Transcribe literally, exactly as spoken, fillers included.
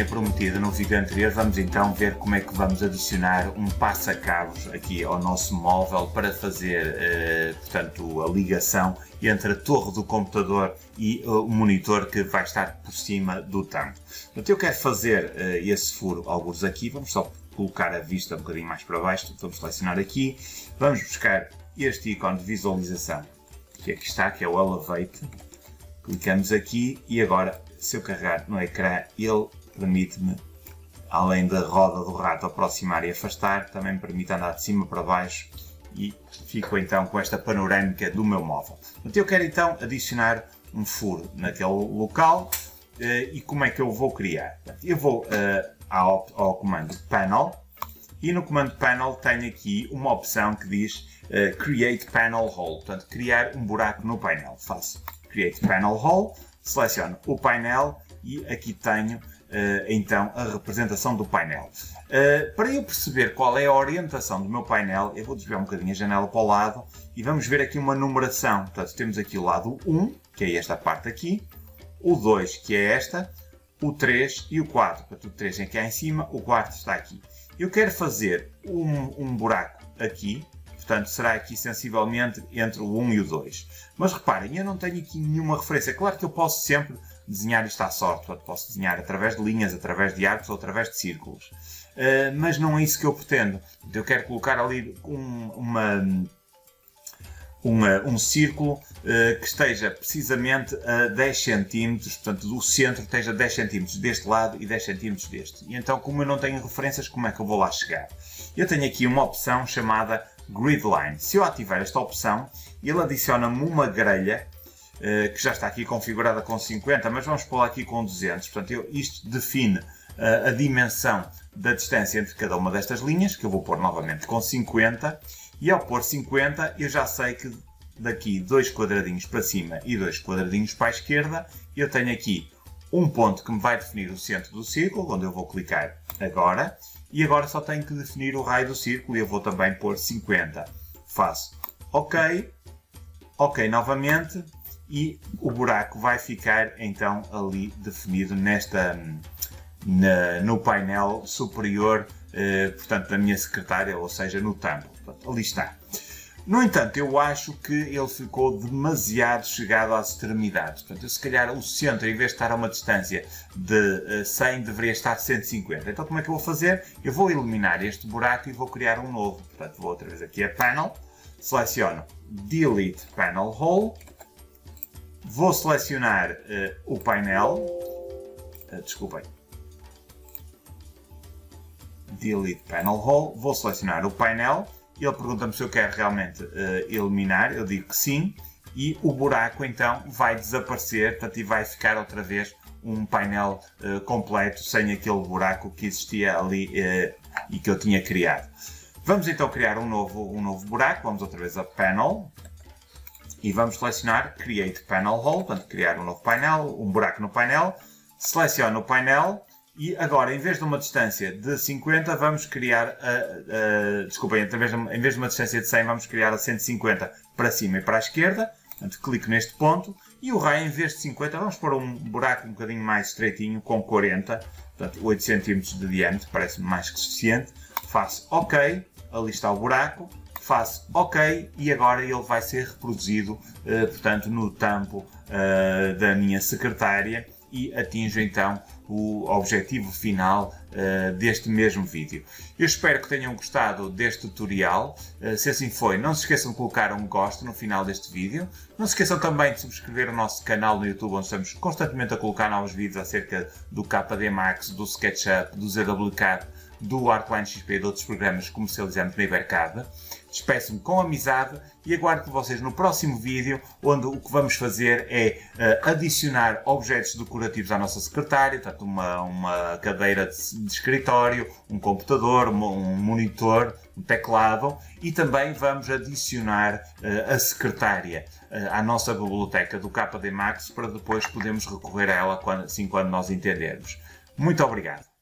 prometido no vídeo anterior, vamos então ver como é que vamos adicionar um passa-cabos aqui ao nosso móvel para fazer, eh, portanto, a ligação entre a torre do computador e uh, o monitor que vai estar por cima do tampo. Portanto, eu quero fazer uh, esse furo alguns aqui, vamos só colocar a vista um bocadinho mais para baixo, vamos selecionar aqui, vamos buscar este ícone de visualização que aqui está, que é o Elevate, clicamos aqui e agora, se eu carregar no ecrã, ele permite-me, além da roda do rato aproximar e afastar, também me permite andar de cima para baixo e fico então com esta panorâmica do meu móvel. Então eu quero então adicionar um furo naquele local e como é que eu vou criar? Eu vou ao, ao comando Panel e no comando Panel tenho aqui uma opção que diz Create Panel Hole, portanto criar um buraco no painel. Faço Create Panel Hole, seleciono o painel e aqui tenho uh, então a representação do painel. Uh, para eu perceber qual é a orientação do meu painel, eu vou desviar um bocadinho a janela para o lado e vamos ver aqui uma numeração. Portanto, temos aqui o lado um, que é esta parte aqui, o dois, que é esta, o três e o quatro. Portanto, o três é aqui em cima, o quatro está aqui. Eu quero fazer um, um buraco aqui. Portanto, será aqui sensivelmente entre o um e o dois. Mas reparem, eu não tenho aqui nenhuma referência. Claro que eu posso sempre desenhar isto à sorte. Portanto, posso desenhar através de linhas, através de arcos ou através de círculos. Uh, mas não é isso que eu pretendo. Eu quero colocar ali um, uma, uma, um círculo uh, que esteja precisamente a dez centímetros. Portanto, do centro esteja dez centímetros deste lado e dez centímetros deste. E então, como eu não tenho referências, como é que eu vou lá chegar? Eu tenho aqui uma opção chamada Grid Line. Se eu ativar esta opção, ele adiciona-me uma grelha uh, que já está aqui configurada com cinquenta, mas vamos pô-la aqui com duzentos. Portanto, eu, isto define uh, a dimensão da distância entre cada uma destas linhas, que eu vou pôr novamente com cinquenta, e ao pôr cinquenta eu já sei que daqui dois quadradinhos para cima e dois quadradinhos para a esquerda, eu tenho aqui um ponto que me vai definir o centro do círculo, onde eu vou clicar agora, e agora só tenho que definir o raio do círculo e eu vou também pôr cinquenta. Faço OK, OK novamente e o buraco vai ficar então ali definido nesta, na, no painel superior, eh, portanto da minha secretária, ou seja, no tampo. Portanto, ali está. No entanto, eu acho que ele ficou demasiado chegado às extremidades. Portanto, eu, se calhar o centro, em vez de estar a uma distância de cem, deveria estar a cento e cinquenta. Então, como é que eu vou fazer? Eu vou eliminar este buraco e vou criar um novo. Portanto, vou outra vez aqui a Panel, seleciono Delete Panel Hole, vou selecionar uh, o painel, uh, desculpem, Delete Panel Hole, vou selecionar o painel. Ele pergunta-me se eu quero realmente uh, eliminar, eu digo que sim, e o buraco então vai desaparecer, portanto, e vai ficar outra vez um painel uh, completo, sem aquele buraco que existia ali uh, e que eu tinha criado. Vamos então criar um novo, um novo buraco, vamos outra vez a Panel, e vamos selecionar Create Panel Hole, portanto, criar um novo painel, um buraco no painel, seleciono o painel, e agora, em vez de uma distância de cinquenta, vamos criar, a, a, desculpem, através de, em vez de uma distância de cem, vamos criar a cento e cinquenta para cima e para a esquerda. Portanto, clico neste ponto e o raio, em vez de cinquenta, vamos pôr um buraco um bocadinho mais estreitinho, com quarenta, portanto, oito centímetros de diâmetro, parece-me mais que suficiente. Faço OK, ali está o buraco, faço OK e agora ele vai ser reproduzido, uh, portanto, no tampo uh, da minha secretária e atinjo então o objetivo final uh, deste mesmo vídeo. Eu espero que tenham gostado deste tutorial. Uh, se assim foi, não se esqueçam de colocar um gosto no final deste vídeo. Não se esqueçam também de subscrever o nosso canal no YouTube, onde estamos constantemente a colocar novos vídeos acerca do K D Max, do SketchUp, do Z W K, do Artline X P e de outros programas que comercializamos na Ibercad. Despeço-me com amizade e aguardo vocês no próximo vídeo, onde o que vamos fazer é uh, adicionar objetos decorativos à nossa secretária, portanto uma, uma cadeira de, de escritório, um computador, um, um monitor, um teclado, e também vamos adicionar uh, a secretária uh, à nossa biblioteca do K D Max para depois podermos recorrer a ela quando, assim quando nós entendermos. Muito obrigado!